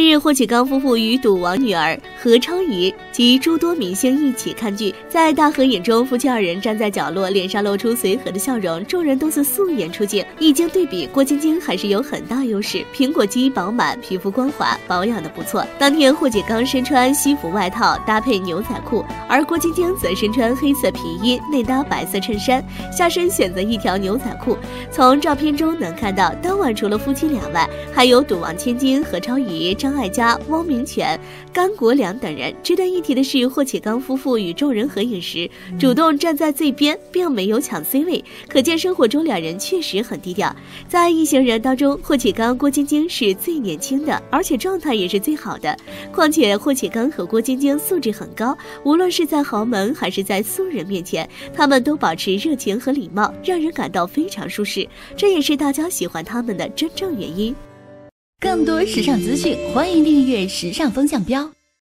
日，霍启刚夫妇与赌王女儿何超仪及诸多明星一起看剧，在大合影中，夫妻二人站在角落，脸上露出随和的笑容，众人都是素颜出镜。一经对比，郭晶晶还是有很大优势，苹果肌饱满，皮肤光滑，保养的不错。当天，霍启刚身穿西服外套搭配牛仔裤，而郭晶晶则身穿黑色皮衣内搭白色衬衫，下身选择一条牛仔裤。从照片中能看到，当晚除了夫妻俩外，还有赌王千金何超仪、张艾嘉、汪明荃、甘国良等人。值得一提的是，霍启刚夫妇与众人合影时，主动站在最边，并没有抢 C 位，可见生活中两人确实很低调。在一行人当中，霍启刚、郭晶晶是最年轻的，而且状态也是最好的。况且霍启刚和郭晶晶素质很高，无论是在豪门还是在素人面前，他们都保持热情和礼貌，让人感到非常舒适，这也是大家喜欢他们的真正原因。 更多时尚资讯，欢迎订阅时尚风向标。